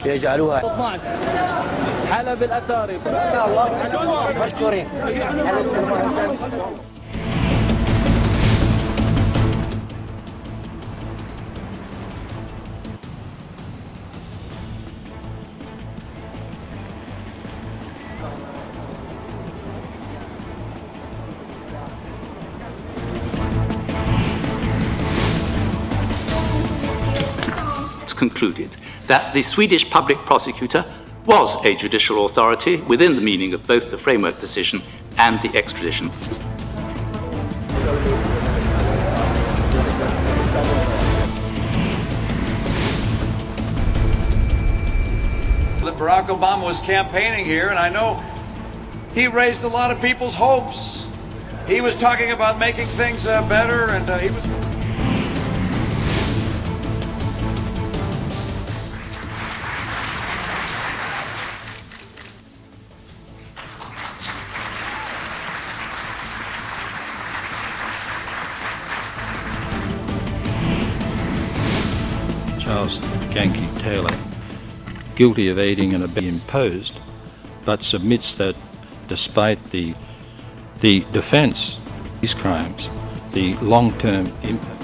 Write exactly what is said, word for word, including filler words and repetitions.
يجعلوها حلب الأتارب. Concluded that the Swedish public prosecutor was a judicial authority within the meaning of both the framework decision and the extradition. That Barack Obama was campaigning here, and I know he raised a lot of people's hopes. He was talking about making things uh, better, and uh, he was... Charles Yankee Taylor, guilty of aiding and abetting, imposed, but submits that despite the, the defence of these crimes, the long-term impact